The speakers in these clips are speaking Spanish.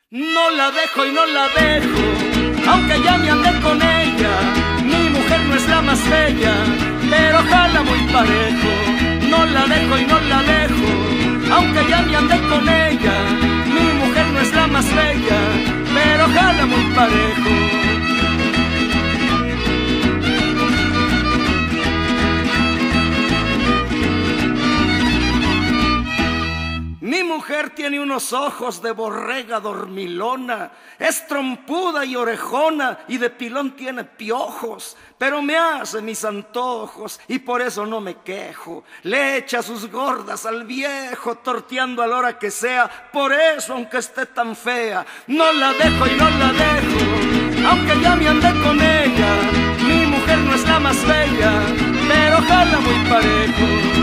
No la dejo y no la dejo, aunque ya me andé con ella. Mi mujer no es la más bella, pero jala muy parejo. No la dejo y no la dejo, aunque ya me andé con ella. Mi mujer no es la más bella, pero jala muy parejo. Mi mujer tiene unos ojos de borrega dormilona, es trompuda y orejona y de pilón tiene piojos, pero me hace mis antojos y por eso no me quejo. Le echa sus gordas al viejo, torteando a la hora que sea, por eso aunque esté tan fea, no la dejo y no la dejo, aunque ya me andé con ella. Mi mujer no es la más bella, pero jala muy parejo.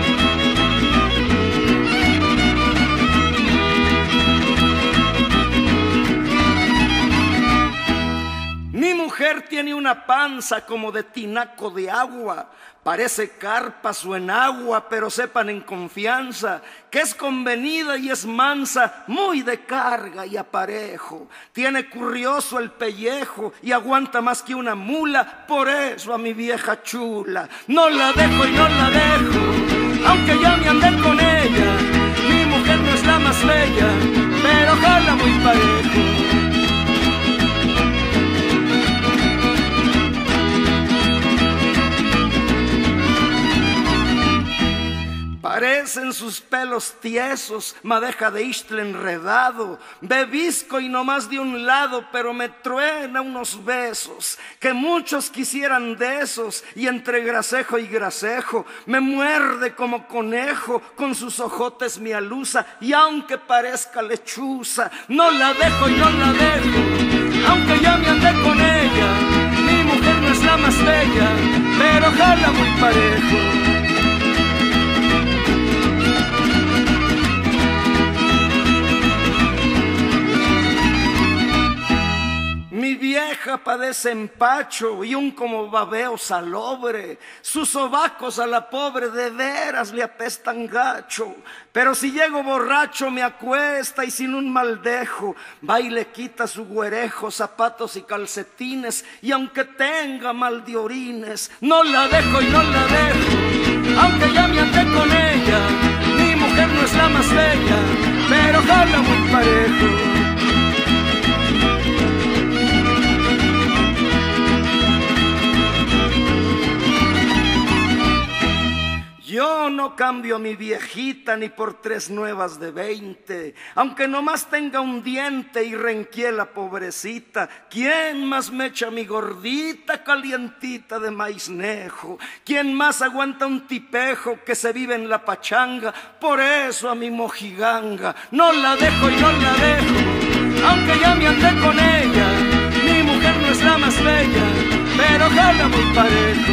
Mi mujer tiene una panza como de tinaco de agua, parece carpas o enagua, pero sepan en confianza que es convenida y es mansa, muy de carga y aparejo. Tiene curioso el pellejo y aguanta más que una mula, por eso a mi vieja chula no la dejo y no la dejo, aunque ya me andé con ella. Mi mujer no es la más bella, pero jala muy parejo. Parecen sus pelos tiesos, madeja de istle enredado, bebisco y no más de un lado, pero me truena unos besos, que muchos quisieran de esos, y entre gracejo y gracejo, me muerde como conejo, con sus ojotes me alusa, y aunque parezca lechuza, no la dejo y no la dejo, aunque ya me andé con ella. Mi mujer no es la más bella, pero jala muy parejo. Mi vieja padece empacho y un como babeo salobre. Sus sobacos a la pobre de veras le apestan gacho. Pero si llego borracho me acuesta y sin un mal dejo va y le quita su güerejo, zapatos y calcetines. Y aunque tenga mal de orines, no la dejo y no la dejo, aunque ya me andé con ella. Mi mujer no es la más bella, pero jala muy parejo. Yo no cambio a mi viejita ni por 3 nuevas de 20, aunque nomás tenga un diente y renquie la pobrecita. ¿Quién más me echa mi gordita calientita de maiznejo? ¿Quién más aguanta un tipejo que se vive en la pachanga? Por eso a mi mojiganga no la dejo y no la dejo, aunque ya me andé con ella. Mi mujer no es la más bella, pero jala muy parejo.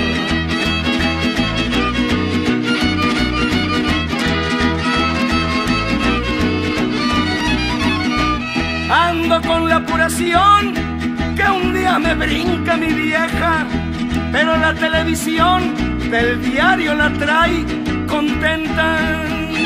Ando con la apuración que un día me brinca mi vieja, pero la televisión del diario la trae contenta.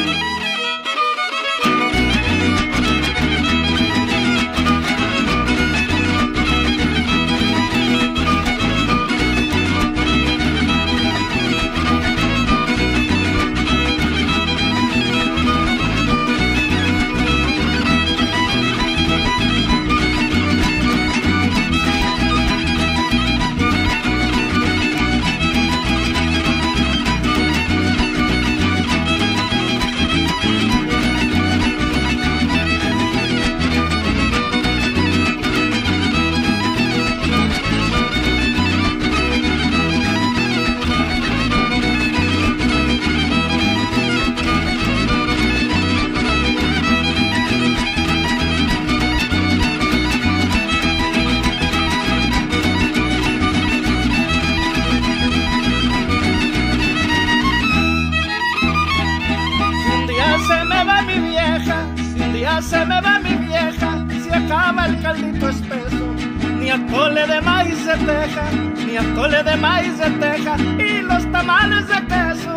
Se me va mi vieja, se acaba el caldito espeso, ni atole de maíz de teja, ni atole de maíz de teja, y los tamales de queso.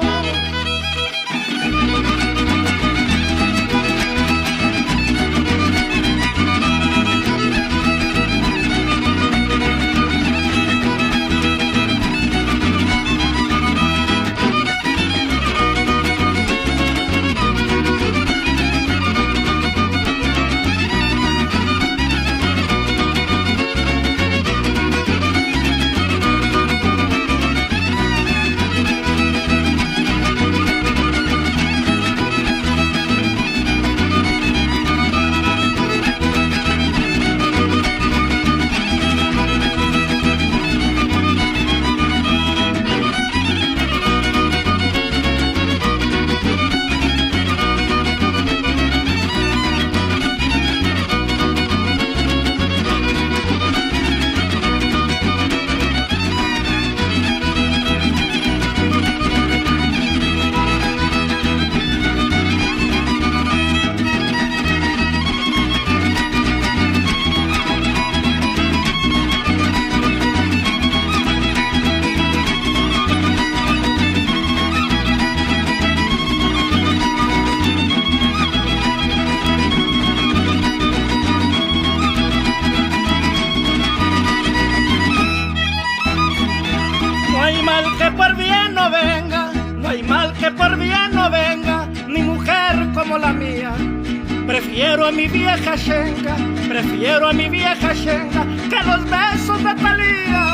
mal que por bien no venga, no hay mal que por bien no venga, ni mujer como la mía. Prefiero a mi vieja Xenga, prefiero a mi vieja Xenga que los besos de Talía.